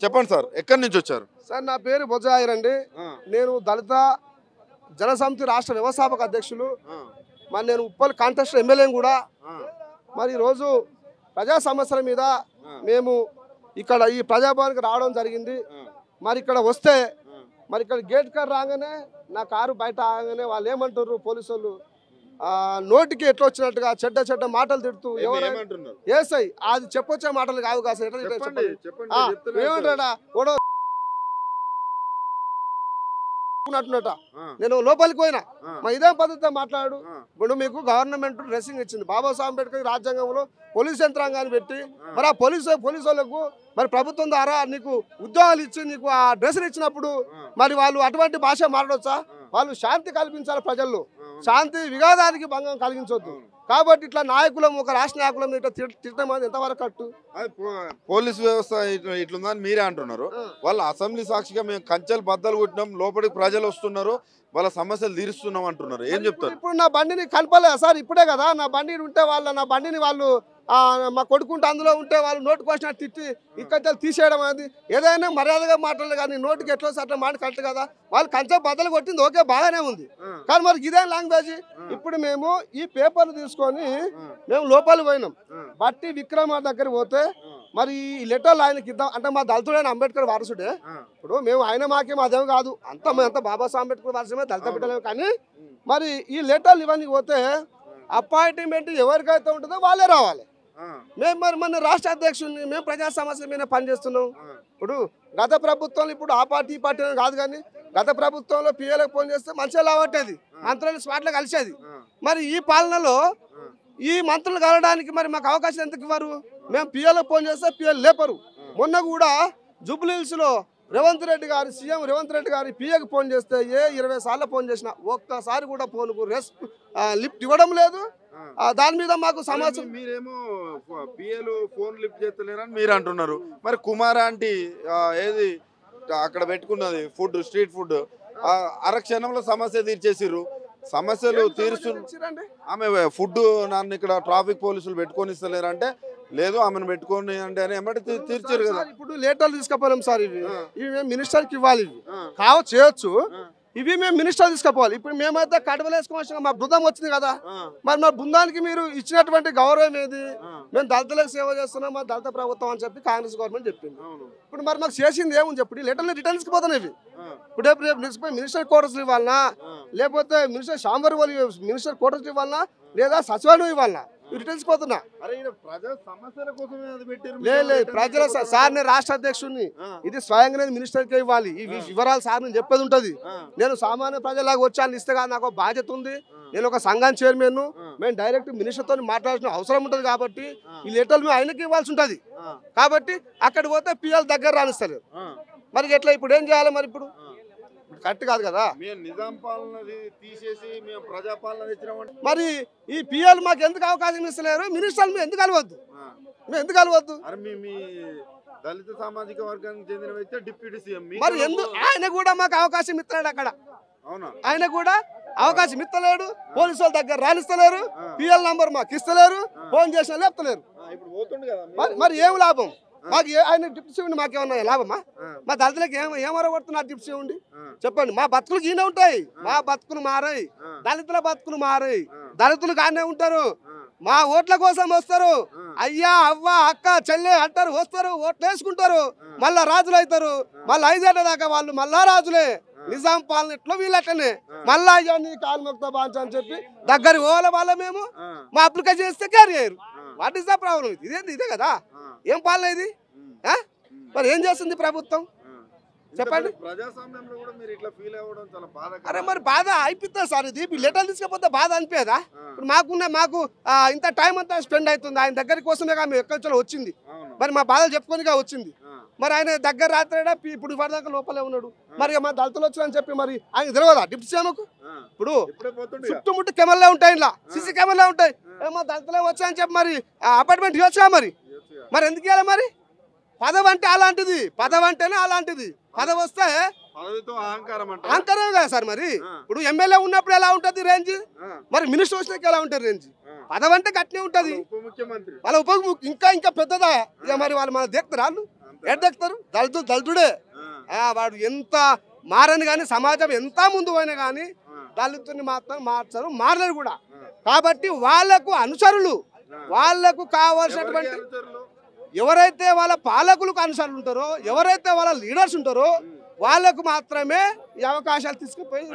చెప్పండి సార్, ఎక్కడి నుంచి వచ్చారు? సార్ నా పేరు బొజ్జాయిరండి. నేను దళిత జనసమితి రాష్ట్ర వ్యవస్థాపక అధ్యక్షులు. మరి నేను ఉప్పల్ కాంటెస్ట్ ఎమ్మెల్యే కూడా. మరి ఈరోజు ప్రజా సమస్యల మీద మేము ఇక్కడ ఈ ప్రజాభవన్కి రావడం జరిగింది. మరి ఇక్కడ వస్తే మరి ఇక్కడ గేట్ కార్ రాగానే నా కారు బయట ఆగానే వాళ్ళు ఏమంటారు పోలీసు వాళ్ళు, నోటికి ఎట్లా వచ్చినట్టుగా చెడ్డ చెడ్డ మాటలు తిడుతూ ఎవరు ఏసై అది చెప్పొచ్చే మాటలు కాదు కాదు ఏమంటాడా ఓడో అంటున్నట. నేను లోపలికి పోయినా మా ఇదే పద్ధతితో మాట్లాడు. ఇప్పుడు మీకు గవర్నమెంట్ డ్రెస్సింగ్ ఇచ్చింది, బాబాసాహెబ్ అంబేద్కర్ రాజ్యాంగంలో పోలీస్ యంత్రాంగాన్ని పెట్టి మరి ఆ పోలీసు వాళ్ళకు మరి ప్రభుత్వం ద్వారా నీకు ఉద్యోగాలు ఇచ్చి నీకు ఆ డ్రెస్సులు ఇచ్చినప్పుడు మరి వాళ్ళు అటువంటి భాష మాట్లాడవచ్చా? వాళ్ళు శాంతి కల్పించాలి, ప్రజల్లో శాంతి వివాదానికి భంగం కలిగించవద్దు. కాబట్టి ఇట్లా నాయకులం ఒక రాష్ట్ర నాయకులం ఇట్లా తిట్టడం అనేది ఎంతవరకు కట్టు? పోలీస్ వ్యవస్థ ఇట్లుందని మీరే అంటున్నారు. వాళ్ళ అసెంబ్లీ సాక్షిగా మేము కంచెలు బద్దలు కొట్టినాం, లోపలికి ప్రజలు వస్తున్నారు, వాళ్ళ సమస్యలు తీరుస్తున్నాం అంటున్నారు. ఏం చెప్తారు? ఇప్పుడు నా బండిని కలపలేదు సార్, ఇప్పుడే కదా నా బండి ఉంటే నా బండిని వాళ్ళు మా కొడుకుంటే అందులో ఉంటే వాళ్ళు నోటుకు వచ్చినట్టు తిట్టి ఇక్కడ తీసేయడం అనేది ఏదైనా మర్యాదగా మాట్లాడలేదు. కానీ నోటికి ఎట్లా అట్లా మాట కరెక్ట్ కదా. వాళ్ళు కంచె బద్దలు కొట్టింది ఓకే బాగానే ఉంది, కానీ మరి ఇదే లాంగ్వేజ్. ఇప్పుడు మేము ఈ పేపర్లు తీసుకొని మేము లోపలికి పోయినాం. బట్టి విక్రమ దగ్గర పోతే మరి ఈ లెటర్లు ఆయనకి ఇద్దాం అంటే మా దళితుడైన అంబేద్కర్ వారసుడే. ఇప్పుడు మేము ఆయన మాకేం అదేం కాదు, అంత బాబాసాహెబ్ అంబేద్కర్ వారసమే, దళిత బిడ్డలేము. కానీ మరి ఈ లెటర్లు ఇవన్నీ పోతే అపాయింట్మెంట్ ఎవరికైతే ఉంటుందో వాళ్ళే రావాలి. మేము మరి మన రాష్ట్ర అధ్యక్షుడిని మేము ప్రజా సమస్యల మీద పనిచేస్తున్నాం. ఇప్పుడు గత ప్రభుత్వంలో ఇప్పుడు ఆ పార్టీ ఈ పార్టీ కాదు, కానీ గత ప్రభుత్వంలో పిఎలకు ఫోన్ చేస్తే మంచిగా లావట్టేది, మంత్రులు స్పాట్లో కలిసేది. మరి ఈ పాలనలో ఈ మంత్రులు కలవడానికి మరి మాకు అవకాశం ఎందుకు ఇవ్వరు? మేము పిఎలకు ఫోన్ చేస్తే పిఎల్ లేపరు. మొన్న కూడా జూబ్లీహిల్స్లో రేవంత్ రెడ్డి గారు సీఎం రేవంత్ రెడ్డి గారి పిఏకి ఫోన్ చేస్తే 20 సార్లు ఫోన్ చేసిన ఒక్కసారి కూడా ఫోన్కు లిఫ్ట్ ఇవ్వడం లేదు. దాని మీద మాకు సమాచారం. మీరేమో పిఏలు ఫోన్ లిఫ్ట్ చేస్తలేరని మీరు అంటున్నారు. మరి కుమార్ ఆంటీ ఏది అక్కడ పెట్టుకున్నది ఫుడ్, స్ట్రీట్ ఫుడ్, అరక్షణంలో సమస్య తీర్చేసిర్రు. సమస్యలు తీరుస్తుంది. ఆమె ఫుడ్ నన్ను ఇక్కడ ట్రాఫిక్ పోలీసులు పెట్టుకొని ఇస్తలేరంటే లేదు ఆమెను పెట్టుకొని అంటే అని ఏమంటే తీర్చారు కదా. ఇప్పుడు లేటర్లు తీసుకుపోలేం సార్, ఇవి మినిస్టర్కి ఇవ్వాలి. ఇవి చేయొచ్చు, ఇవి మేము మినిస్టర్ తీసుకుపోవాలి. ఇప్పుడు మేమైతే కడవలు వేసుకోవచ్చు, మా బృందం వచ్చింది కదా. మరి మా బృందానికి మీరు ఇచ్చినటువంటి గౌరవం ఏది? మేము దళితులకు సేవ చేస్తున్నాం, మా దళిత ప్రభుత్వం అని చెప్పి కాంగ్రెస్ గవర్నమెంట్ చెప్పింది. ఇప్పుడు మరి మాకు చేసింది ఏమని చెప్పి లెటర్లు రిటర్న్ తీసుకుపోతాను. ఇవి ఇప్పుడు మినిస్టర్ క్వార్టర్స్ ఇవ్వాలన్నా, లేకపోతే మినిస్టర్ సాంబర్ మినిస్టర్ క్వార్టర్స్ ఇవ్వాలన్నా, లేదా సచివాలయం ఇవ్వాలన్నా రిటర్న్స్ పోతున్నా. లేదు ప్రజల సార్ నేను రాష్ట్ర అధ్యక్షుడిని, ఇది స్వయంగా మినిస్టర్కే ఇవ్వాలి. ఈ వివరాలు సార్ నేను చెప్పేది ఉంటుంది. నేను సామాన్య ప్రజలాగా వచ్చాను ఇస్తే కానీ నాకు బాధ్యత ఉంది. నేను ఒక సంఘం చైర్మన్, మేము డైరెక్ట్ మినిస్టర్తో మాట్లాడాల్సిన అవసరం ఉంటుంది. కాబట్టి ఈ లెటర్లు మేము ఆయనకి ఇవ్వాల్సి ఉంటుంది. కాబట్టి అక్కడ పోతే పిఎల్ దగ్గర రానిస్తారు. మరి ఎట్లా ఇప్పుడు ఏం చేయాలి? మరి ఇప్పుడు కరెక్ట్ కాదు కదా. మరి ఈ పిఎల్ మాకు ఎందుకు అవకాశం ఇస్తలేరు? మినిస్టర్లు మేము ఎందుకు కలవద్దు? మేము ఎందుకు కలవద్దు? దళిత సామాజిక వర్గానికి చెందిన వ్యక్తి డిప్యూటీ సీఎం, మరి ఎందుకు ఆయన కూడా మాకు అవకాశం ఇస్తున్నాడు? అక్కడ ఆయన కూడా అవకాశం ఇస్తలేడు. పోలీసు వాళ్ళ దగ్గర రానిస్తలేరు, పిఎల్ నంబర్ మాకు ఇస్తలేరు, ఫోన్ చేసినా లేపుతలేరు. మరి ఏం లాభం మాకు? ఆయన డిప్యూటీ సీఎం మాకేమన్నా లాభమా? మా దళితులకు ఏమరగొడుతున్నారు డిప్యూటీ సీఎం? చెప్పండి. మా బతుకులు గీనే ఉంటాయి, మా బతుకులు మారాయి, దళితుల బతుకులు మారాయి. దళితులు కానే ఉంటారు, మా ఓట్ల కోసం వస్తారు. అయ్యా అవ్వ అక్క చెల్లె అంటారు, వస్తారు, ఓట్లు వేసుకుంటారు, మళ్ళా రాజులు అవుతారు. మళ్ళీ 5 ఏళ్ల దాకా వాళ్ళు మళ్ళా రాజులే. నిజాం పాలన ఎట్లా వీళ్ళట్లనే మళ్ళా అయ్యా నీ కాలు మొక్త బాంచ అని చెప్పి దగ్గర పోవాలి. వాళ్ళ మేము మా అప్లికేషన్ చేస్తే క్యారీ అయ్యారు. What is the problem? ఇదే కదా. ఏం పాలన ఇది? మరి ఏం చేస్తుంది ప్రభుత్వం చెప్పండి? అరే మరి బాధ అయిపోతుంది సార్. ఇది లెటర్ తీసుకపోతే బాధ అనిపించదా? ఇప్పుడు మాకు ఇంత టైం అంతా స్పెండ్ అవుతుంది ఆయన దగ్గర కోసమే మేము ఎక్కడి వచ్చింది. మరి మా బాధలు చెప్పుకొని వచ్చింది. మరి ఆయన దగ్గర రాత్రైనా ఇప్పుడు ఇవ్వడానికి లోపలే ఉన్నాడు. మరి మా దళితులు వచ్చారని చెప్పి మరి ఆయన తెలియదా డిప్యూటీ సీఎంకు? ఇప్పుడు చుట్టుముట్టు కెమెరాలే ఉంటాయి, ఇలా సీసీ కెమెరాలే ఉంటాయి. మా దళితులే వచ్చాయని చెప్పి మరి అపార్ట్మెంట్ ఇవ్వచ్చా? మరి ఎందుకు ఇవ్వాలి? మరి పదవి అంటే అలాంటిది, పదవి అంటేనే అలాంటిది. పదవి వస్తే అహంకారం కదా సార్. మరి ఇప్పుడు ఎమ్మెల్యే ఉన్నప్పుడు ఎలా ఉంటది రేంజ్, మరి మినిస్టర్ వచ్చినాక ఎలా ఉంటుంది రేంజ్? పదవి అంటే గట్నే ఉంటది. వాళ్ళ ఇంకా పెద్దదా? ఇక మరి వాళ్ళు మన దేక్తారు వాళ్ళు ఎడ్డెక్కుతారు దళితుడే వాడు ఎంత మారని కానీ సమాజం ఎంత ముందు పోయినా కానీ దళితుని మాత్రం మారలేరు కూడా. కాబట్టి వాళ్లకు అనుసరులు, వాళ్లకు కావాల్సినటువంటి ఎవరైతే వాళ్ళ పాలకులకు అనుసరులు ఉంటారో, ఎవరైతే వాళ్ళ లీడర్స్ ఉంటారో వాళ్ళకు మాత్రమే ఈ అవకాశాలు తీసుకుపోయి.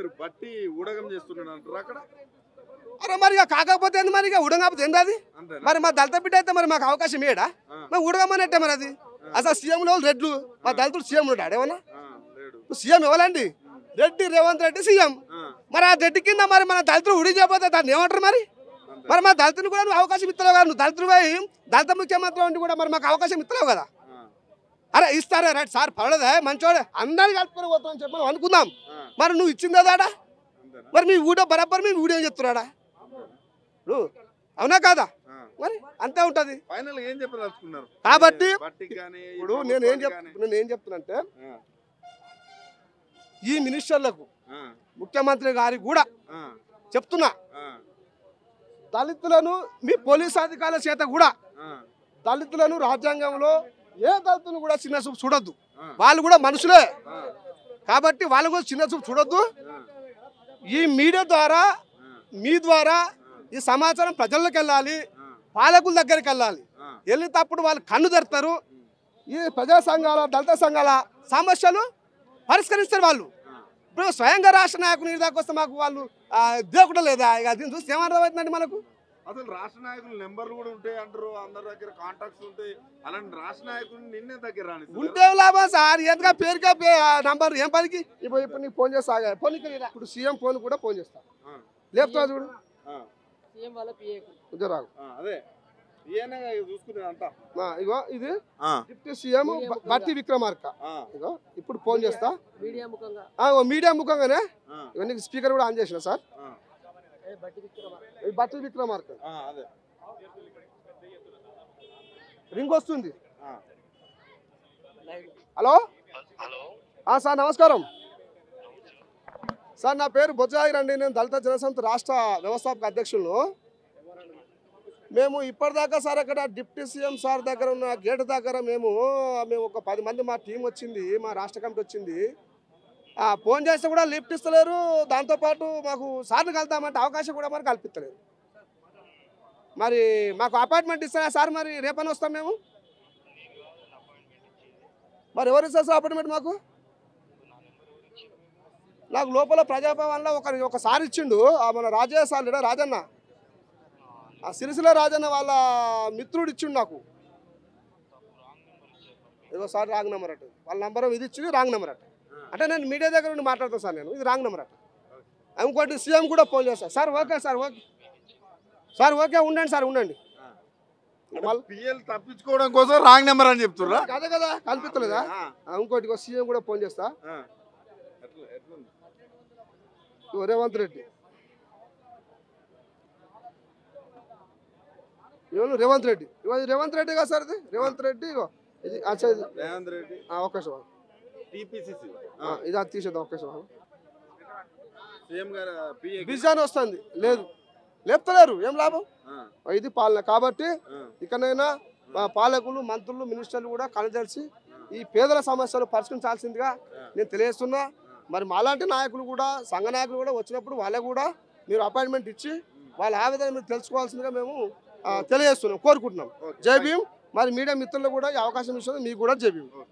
అరే మరి కాకపోతే మరి ఉడకపోతే ఏంది అది? మరి మా దళిత బిడ్డ అయితే మరి మాకు అవకాశం ఏడా? మేము ఉడగమనట్టే మరి అది. అసలు సీఎంలో రెడ్లు, మా దళితుడు సీఎం ఉంటాడు ఏమన్నా? సీఎం ఎవరండి? రెడ్డి, రేవంత్ రెడ్డి సీఎం. మరి ఆ రెడ్డి కింద మరి మన దళితులు ఉడి చేయకపోతే దాన్ని ఏమంటారు మరి? మరి మా దళితుని కూడా నువ్వు అవకాశం ఇస్తలేవు కదా, నువ్వు దళితులు పోయి దళిత ముఖ్యమంత్రి ఉండి కూడా మరి మాకు అవకాశం ఇస్తలేవు కదా. అరే ఇస్తారా రైట్ సార్, పర్వాలేదా మంచోడే, అందరిని కలుపుకొని పోతామని చెప్పి అనుకుందాం. మరి నువ్వు ఇచ్చిందేదాడా? మరి మీ వీడియో బరాబర్ మీ వీడియో చెప్తున్నాడా? అవునా కాదా? మరి అంతే ఉంటది. కాబట్టి ఇప్పుడు నేను ఏం చెప్తున్నంటే ఈ మినిస్టర్లకు, ముఖ్యమంత్రి గారికి కూడా చెప్తున్నా, దళితులను మీ పోలీస్ అధికారుల చేత కూడా దళితులను రాజ్యాంగంలో ఏ దళితులను కూడా చిన్న చూపు చూడొద్దు. వాళ్ళు కూడా మనుషులే కాబట్టి వాళ్ళు కూడా చిన్న చూపు చూడొద్దు. ఈ మీడియా ద్వారా, మీ ద్వారా ఈ సమాచారం ప్రజల్లోకి వెళ్ళాలి, పాలకుల దగ్గరికి వెళ్ళాలి. వెళ్ళేటప్పుడు వాళ్ళు కన్ను తెరుతారు. ఈ ప్రజా సంఘాల, దళిత సంఘాల సమస్యలు పరిష్కరిస్తారు వాళ్ళు. ఇప్పుడు స్వయంగా రాష్ట్ర నాయకులు దాకా వస్తే మాకు వాళ్ళు దేకుండా లేదా? ఇక దీన్ని చూస్తే ఏమర్థమవుతుందండి మనకు? అసలు రాష్ట్ర నాయకులు నెంబర్లు కూడా ఉంటాయి అంటారు, అందరి దగ్గర కాంటాక్ట్స్ ఉంటాయి. అలాంటి రాష్ట్ర నాయకులు నిన్నే దగ్గర ఉంటే లాభం సార్, ఎందుక పేరుగా నంబర్ ఏం పనికి? ఇప్పుడు నీకు ఫోన్ చేస్తా, ఫోన్ ఇప్పుడు సీఎం ఫోన్ కూడా ఫోన్ చేస్తా, లేపుతా చూడు రాగు. అదే ఇగో ఇది డిప్యూటీ సీఎం బట్టి విక్రమార్క. ఇగో ఇప్పుడు ఫోన్ చేస్తా, మీడియా ముఖంగానే. ఇవన్నీ స్పీకర్ కూడా ఆన్ చేసిన సార్. బట్టి విక్రమార్క రింగ్ వస్తుంది. హలో సార్, నమస్కారం సార్. నా పేరు బొజ్జాగిరండి, నేను దళిత జనసమితి రాష్ట్ర వ్యవస్థాపక అధ్యక్షులను. మేము ఇప్పటిదాకా సార్ అక్కడ డిప్యూటీ సీఎం సార్ దగ్గర ఉన్న గేట్ దగ్గర మేము ఒక 10 మంది మా టీం వచ్చింది, మా రాష్ట్ర కమిటీ వచ్చింది. ఫోన్ చేస్తే కూడా లిఫ్ట్ ఇస్తలేరు. దాంతోపాటు మాకు సార్ని కలుద్దామంటే అవకాశం కూడా మరి కల్పిస్తలేరు. మరి మాకు అపాయింట్మెంట్ ఇస్తారా సార్? మరి రేపని వస్తాం మేము. మరి ఎవరు ఇస్తారు సార్ అపాయింట్మెంట్ మాకు? నాకు లోపల ప్రజాభవన్లో ఒక సార్ ఇచ్చిండు, మన రాజయ్య సార్ లేడా, రాజన్న, ఆ సిరిసిల్ల రాజన్న వాళ్ళ మిత్రుడు ఇచ్చిండు నాకు. ఏదో సార్ రాంగ్ నెంబర్ అట, వాళ్ళ నెంబర్ ఇది ఇచ్చింది రాంగ్ నెంబర్ అట. అంటే నేను మీడియా దగ్గర నుండి మాట్లాడతాను సార్, నేను ఇది రాంగ్ నెంబర్ అట. ఇంకోటి సీఎం కూడా ఫోన్ చేస్తాను sir. Okay sir, okay sir, okay ఉండండి సార్, ఉండండి. తప్పించుకోవడం కోసం రాంగ్ నెంబర్ అని చెప్తున్నా కదా కదా, కల్పిస్తలేదా? ఇంకోటి సీఎం కూడా ఫోన్ చేస్తా. రేవంత్ రెడ్డి, ఇవాళ రేవంత్ రెడ్డి, ఇవాళ రేవంత్ రెడ్డి కదా సార్, ఇది రేవంత్ రెడ్డి. ఇగో ఇది అవకాశం ఇది అది తీసేద్దాం అవకాశం. బిజాన్ వస్తుంది, లేదు లేపుతలేరు, ఏం లాభం? ఇది పాలన. కాబట్టి ఇకనైనా పాలకులు, మంత్రులు, మినిస్టర్లు కూడా కలదలిసి ఈ పేదల సమస్యలు పరిష్కరించాల్సిందిగా నేను తెలియజేస్తున్నా. మరి మాలాంటి నాయకులు కూడా, సంఘ నాయకులు కూడా వచ్చినప్పుడు వాళ్ళకు కూడా మీరు అపాయింట్మెంట్ ఇచ్చి వాళ్ళ ఆవేదన మీరు తెలుసుకోవాల్సిందిగా మేము తెలియజేస్తున్నాం, కోరుకుంటున్నాం. జై భీమ్. మరి మీడియా మిత్రులు కూడా ఈ అవకాశం ఇస్తుంది, మీకు కూడా జై భీమ్.